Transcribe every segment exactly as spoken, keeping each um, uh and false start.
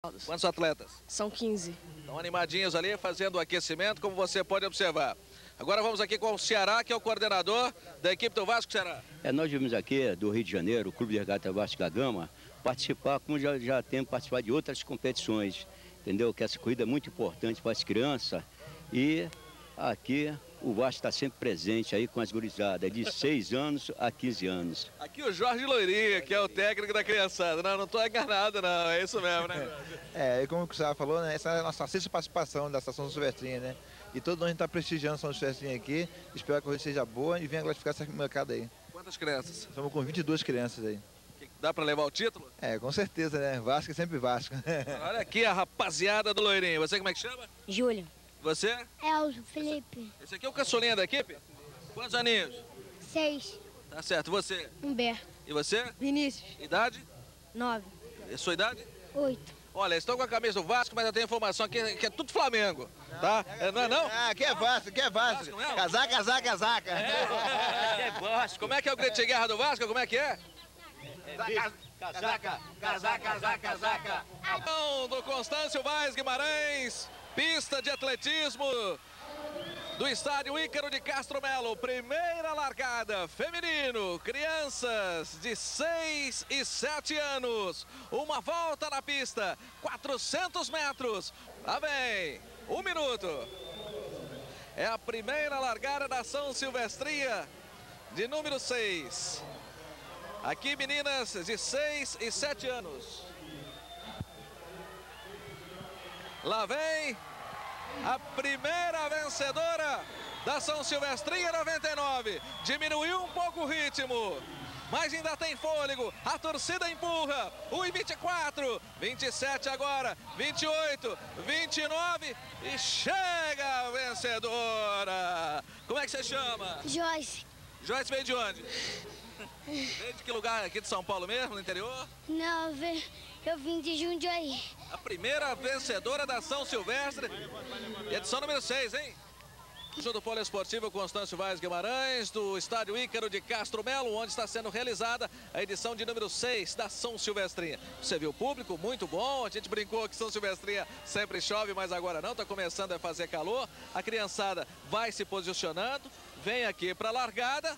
Quantos atletas? São quinze. Estão animadinhos ali, fazendo o aquecimento, como você pode observar. Agora vamos aqui com o Ceará, que é o coordenador da equipe do Vasco Ceará. É, nós vimos aqui do Rio de Janeiro, o Clube de Regata Vasco da Gama, participar, como já, já temos participado de outras competições, entendeu? Que essa corrida é muito importante para as crianças e aqui o Vasco está sempre presente aí com as gurizadas, de seis anos a quinze anos. Aqui o Jorge Loirinha, que é o técnico da criançada. Não, não estou enganado, não. É isso mesmo, né, Jorge? É, como o Gustavo falou, né? Essa é a nossa sexta participação da Estação São Silvestrinha, né? E todo mundo está prestigiando a São Silvestrinha aqui. Espero que a corrida seja boa e venha glorificar essa molecada aí. Quantas crianças? Estamos com vinte e duas crianças aí. Dá para levar o título? É, com certeza, né? Vasco é sempre Vasco. Olha aqui a rapaziada do Loirinha. Você como é que chama? Júlia. Você? Elzo, Felipe. Esse aqui é o caçulinha da equipe? Quantos aninhos? Seis. Tá certo. Você? Humberto. E você? Vinícius. Idade? Nove. E sua idade? Oito. Olha, estão com a camisa do Vasco, mas eu tenho informação aqui que é tudo Flamengo, tá? É, não é não? Ah, aqui é Vasco, aqui é Vasco. Vasco mesmo? Casaca, casaca, casaca. É, é Vasco. Como é que é o grito de guerra do Vasco? Como é que é? Casaca, casaca, casaca, casaca. Então, do Constâncio Vaz Guimarães, pista de atletismo do estádio Ícaro de Castro Melo, primeira largada, feminino, crianças de seis e sete anos, uma volta na pista, quatrocentos metros, lá vem, um minuto, é a primeira largada da São Silvestrinha, de número seis, aqui meninas de seis e sete anos, lá vem a primeira vencedora da São Silvestrinha noventa e nove. Diminuiu um pouco o ritmo, mas ainda tem fôlego. A torcida empurra. um e vinte e quatro, vinte e sete agora, vinte e oito, vinte e nove e chega a vencedora. Como é que você chama? Joyce. Joyce veio de onde? Veio de que lugar? Aqui de São Paulo mesmo, no interior? Não, ve- eu vim de Jundiaí. A primeira vencedora da São Silvestre, edição número seis, hein? Show do Poliesportivo Constâncio Vaz Guimarães, do estádio Ícaro de Castro Melo, onde está sendo realizada a edição de número seis da São Silvestrinha. Você viu o público? Muito bom. A gente brincou que São Silvestrinha sempre chove, mas agora não, está começando a fazer calor. A criançada vai se posicionando, vem aqui para a largada.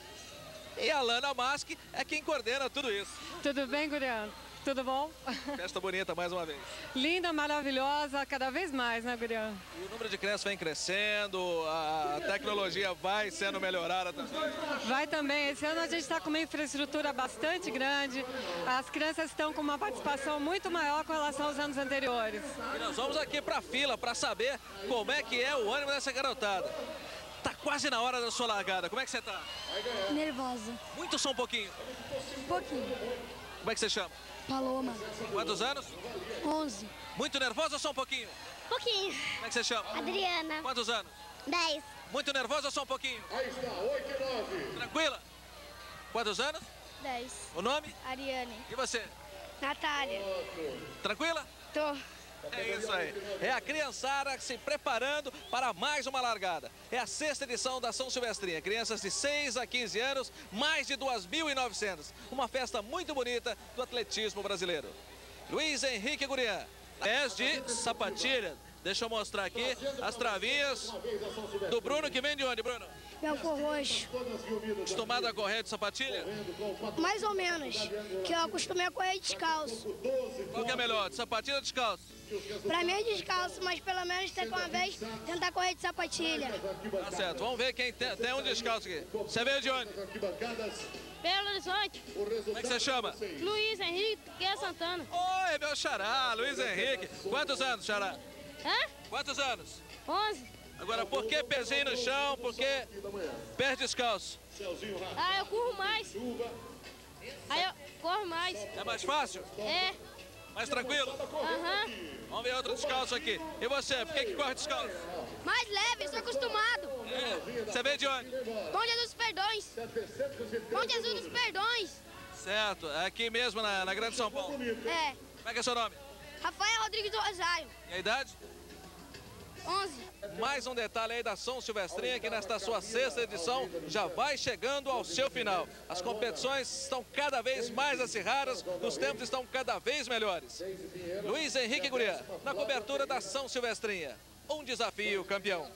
E a Lana Mask é quem coordena tudo isso. Tudo bem, Guriano? Tudo bom? Festa bonita mais uma vez. Linda, maravilhosa, cada vez mais, né, Guriano? E o número de crianças vem crescendo, a tecnologia vai sendo melhorada também. Vai também. Esse ano a gente está com uma infraestrutura bastante grande. As crianças estão com uma participação muito maior com relação aos anos anteriores. E nós vamos aqui para a fila para saber como é que é o ânimo dessa garotada. Tá quase na hora da sua largada. Como é que você tá? Nervosa. Muito ou só um pouquinho? Um pouquinho. Como é que você chama? Paloma. Quantos anos? Onze. Muito nervoso ou só um pouquinho? Pouquinho. Como é que você chama? Adriana. Quantos anos? Dez. Muito nervoso ou só um pouquinho? Aí está, oito e nove. Tranquila? Quantos anos? Dez. O nome? Ariane. E você? Natália. Tranquila? Tô. É isso aí. É a criançada se preparando para mais uma largada. É a sexta edição da São Silvestrinha. Crianças de seis a quinze anos, mais de duas mil e novecentas. Uma festa muito bonita do atletismo brasileiro. Luiz Henrique Gurian. Pés de sapatilha. Deixa eu mostrar aqui as travinhas do Bruno, que vem de onde, Bruno? Belfor Roxo. Acostumado a correr de sapatilha? Mais ou menos. Que eu acostumei a correr descalço. Qual que é melhor, de sapatilha ou descalço? Pra mim é descalço, mas pelo menos tem que uma vez tentar correr de sapatilha. Tá certo, vamos ver quem tem, tem um descalço aqui. Você veio de onde? Belo Horizonte, Como é que você chama? Luiz Henrique Santana. Oi, meu xará, Luiz Henrique. Quantos anos, xará? Hã? Quantos anos? onze. Agora, por que pezinho no chão? Por que pé descalço? Ah, eu corro mais. Aí eu corro mais. É mais fácil? É. Mais tranquilo? Aham. Vamos ver outro descalço aqui. E você, por que, que corre descalço? Mais leve, sou acostumado. É. Você veio de onde? Bom Jesus dos Perdões. Bom Jesus dos Perdões. Certo, é aqui mesmo na, na Grande São Paulo. É. Como é que é seu nome? Rafael Rodrigues do Rosário. E a idade? onze. Mais um detalhe aí da São Silvestrinha, que nesta sua sexta edição já vai chegando ao seu final. As competições estão cada vez mais acirradas, os tempos estão cada vez melhores. Luiz Henrique Gurian, na cobertura da São Silvestrinha. Um desafio, campeão.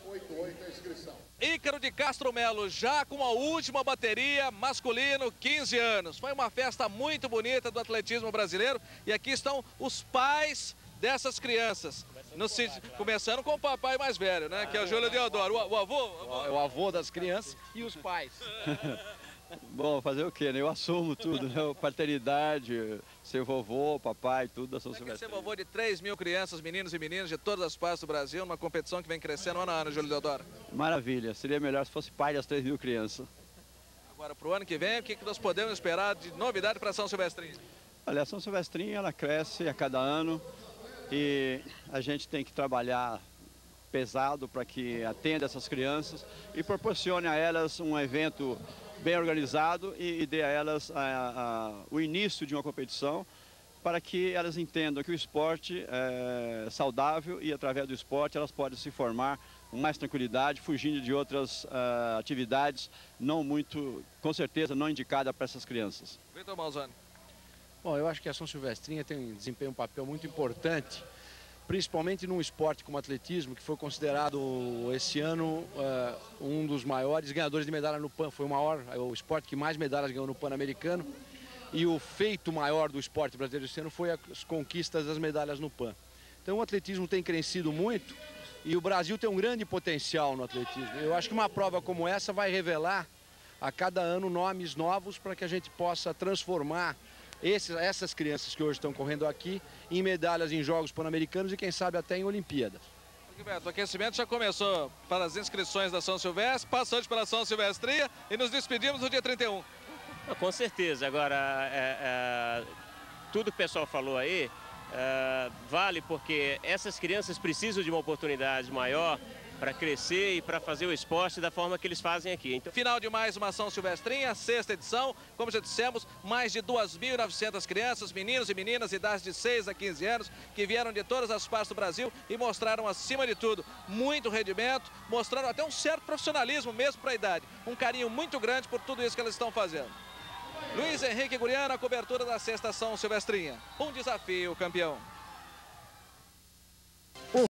Ícaro de Castro Melo, já com a última bateria, masculino, quinze anos. Foi uma festa muito bonita do atletismo brasileiro e aqui estão os pais dessas crianças. No, começando com o papai mais velho, né? Que é o Júlio Deodoro. O, o avô? É o avô das crianças e os pais. Bom, fazer o quê, né? Eu assumo tudo, né? Paternidade, ser vovô, papai, tudo da São Silvestre. Ser vovô de três mil crianças, meninos e meninas de todas as partes do Brasil, numa competição que vem crescendo ano a ano, Júlio Deodoro. Maravilha, seria melhor se fosse pai das três mil crianças. Agora, para o ano que vem, o que nós podemos esperar de novidade para a São Silvestrinha? Olha, a São Silvestrinha, ela cresce a cada ano e a gente tem que trabalhar pesado para que atenda essas crianças e proporcione a elas um evento bem organizado e, e dê a elas a, a, o início de uma competição para que elas entendam que o esporte é saudável e através do esporte elas podem se formar com mais tranquilidade, fugindo de outras uh, atividades não muito, com certeza, não indicadas para essas crianças. Vitor Malzani. Bom, eu acho que a São Silvestrinha tem desempenho um papel muito importante, principalmente num esporte como o atletismo, que foi considerado esse ano uh, um dos maiores ganhadores de medalha no Pan. Foi o maior, o esporte que mais medalhas ganhou no Pan-Americano. E o feito maior do esporte brasileiro esse ano foi as conquistas das medalhas no Pan. Então o atletismo tem crescido muito e o Brasil tem um grande potencial no atletismo. Eu acho que uma prova como essa vai revelar a cada ano nomes novos para que a gente possa transformar Esses, essas crianças que hoje estão correndo aqui em medalhas em Jogos Pan-Americanos e quem sabe até em Olimpíadas. Gilberto, o aquecimento já começou para as inscrições da São Silvestre, passou pela São Silvestrinha e nos despedimos no dia trinta e um. Com certeza, agora é, é, tudo que o pessoal falou aí é, vale porque essas crianças precisam de uma oportunidade maior para crescer e para fazer o esporte da forma que eles fazem aqui. Então... Final de mais uma São Silvestrinha, sexta edição. Como já dissemos, mais de duas mil e novecentas crianças, meninos e meninas, idades de seis a quinze anos, que vieram de todas as partes do Brasil e mostraram, acima de tudo, muito rendimento, mostrando até um certo profissionalismo mesmo para a idade. Um carinho muito grande por tudo isso que elas estão fazendo. Luiz Henrique Gurian, a cobertura da sexta São Silvestrinha. Um desafio, campeão.